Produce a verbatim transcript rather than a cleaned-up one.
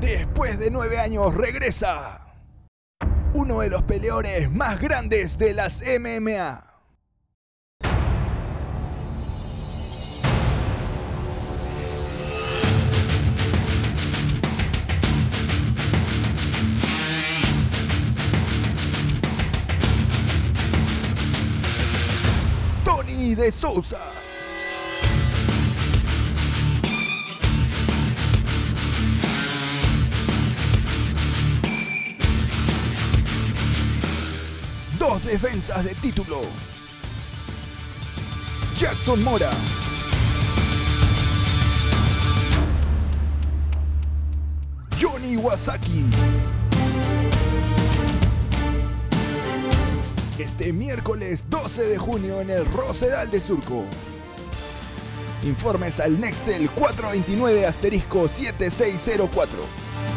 Después de nueve años regresa uno de los peleadores más grandes de las M M A. Tony de Souza. Dos defensas de título. Jackson Mora. Johnny Iwasaki. Este miércoles doce de junio en el Rosedal de Surco. Informes al Nextel cuatro dos nueve asterisco siete seis cero cuatro.